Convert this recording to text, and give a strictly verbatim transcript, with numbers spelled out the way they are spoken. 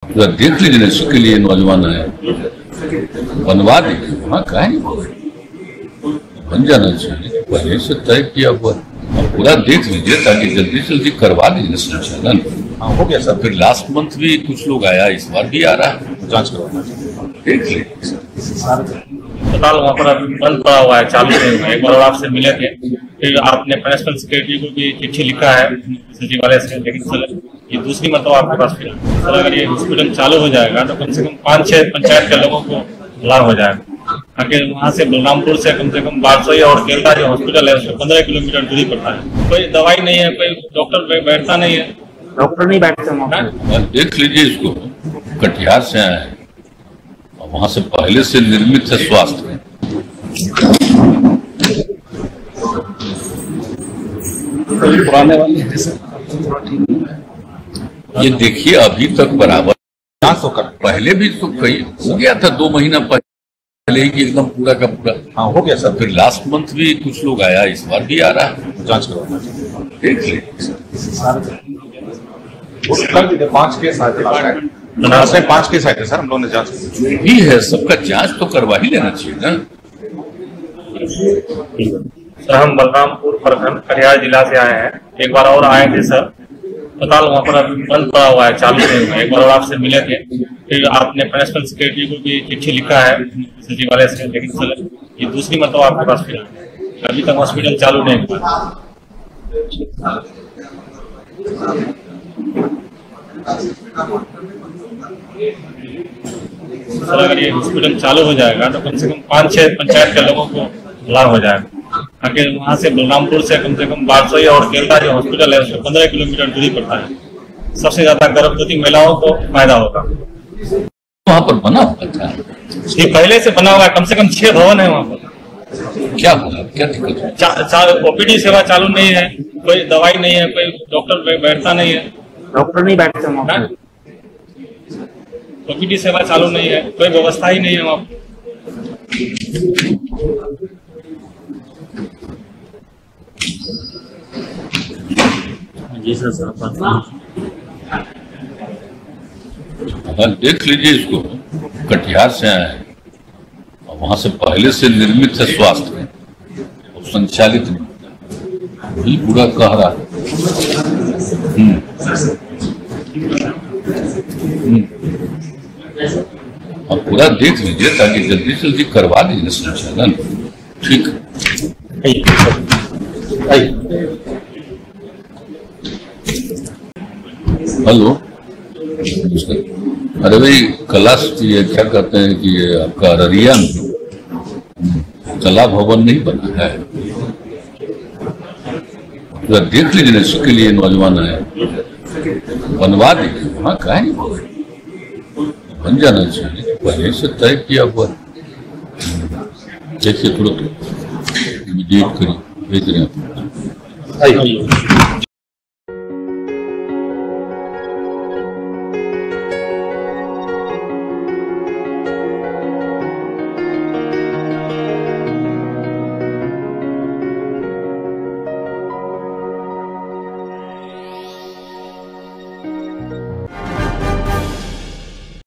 तो देख लीजिए, इसके लिए नौजवान है, बनवा दीजिए। वहाँ कहा बन जाना चाहिए, पहले से तय किया हुआ। पूरा देख लीजिए ताकि जल्दी से जल्दी करवा दीजिए संचालन। हाँ हो गया सर। फिर लास्ट मंथ भी कुछ लोग आया, इस बार भी आ रहा है, जांच करवाना देख लीजिए। अस्पताल वहाँ पर बंद पड़ा हुआ है, चालू नहीं हुआ है। एक बार आपसे मिले थे, फिर आपने प्रिंसिपल सेक्रेटरी को भी चिट्ठी लिखा है सचिवालय से, लेकिन सर ये दूसरी मतलब आपके पास फिर सर अगर ये हॉस्पिटल चालू हो जाएगा तो कम से कम पाँच छह पंचायत के लोगों को लाभ हो जाएगा। आखिर वहाँ से बलरामपुर से कम से कम बारसोई और केलदा जो हॉस्पिटल है उससे पंद्रह किलोमीटर दूरी पड़ता है। कोई दवाई नहीं है, कोई डॉक्टर बैठता नहीं है, डॉक्टर नहीं बैठते। देख लीजिए, इसको कटिहार से आया है, वहां से पहले से निर्मित है स्वास्थ्य। पुराने वाले ये देखिए अभी तक बराबर जांच तो कर, पहले भी तो कई हो गया था, दो महीना पहले ही एकदम पूरा का पूरा। हाँ हो गया सर। फिर लास्ट मंथ भी कुछ लोग आया, इस बार भी आ रहा है, जांच करवाना देख लीजिए। पांच केस आए थे, बनारस में पांच केस आए थे सर, हम लोगों ने जांच जो भी है सबका जांच तो करवा ही लेना चाहिए ना। सर हम बलरामपुर प्रखंड कटिहार जिला से आए हैं। एक बार और आए थे सर, अस्पताल वहाँ पर बंद पड़ा हुआ है, चालू नहीं हुआ है। एक बार और आपसे मिले थे, फिर आपने प्रिंसिपल सेक्रेटरी को भी चिट्ठी लिखा है सचिवालय से, लेकिन सर ये दूसरी मतलब आपके पास फिर अभी तक हॉस्पिटल चालू नहीं हुआ। सर अगर ये हॉस्पिटल चालू हो जाएगा तो कम से कम पाँच छह पंचायत के लोगों को लाभ हो जाएगा। आखिर वहाँ से बलरामपुर से कम से कम बारसोई और केलदा जो हॉस्पिटल है उससे पंद्रह किलोमीटर दूरी पड़ता है। सबसे ज्यादा गर्भवती महिलाओं को फायदा होगा। वहाँ पर बना हुआ था, ये पहले से बना हुआ है, कम से कम छह भवन है वहाँ पर। क्या हुआ, क्या दिक्कत है? ओपीडी सेवा चालू नहीं है, कोई दवाई नहीं है, कोई डॉक्टर बैठता नहीं है, डॉक्टर नहीं बैठते। ओपीडी सेवा चालू नहीं है, कोई व्यवस्था ही नहीं है वहाँ पर। जी सर सर देख लीजिए, इसको कटिहार से आया है, वहां से पहले से निर्मित है स्वास्थ्य, संचालित नहीं, वही पूरा कह रहा है। अब पूरा देख लीजिए ताकि जल्दी से जल्दी करवा दीजिए संचालन। ठीक हेलो, अरे भाई कलाश ये क्या कहते हैं कि ये आपका अररिया में कला भवन नहीं बना है, तो देख लीजिए, इसके लिए नौजवान है, बनवा दीजिए। वहाँ कहा बन जाना चाहिए, पहले से तय किया हुआ। देखिए तुरंत इमीडिएट करिए, भेज रहे हैं।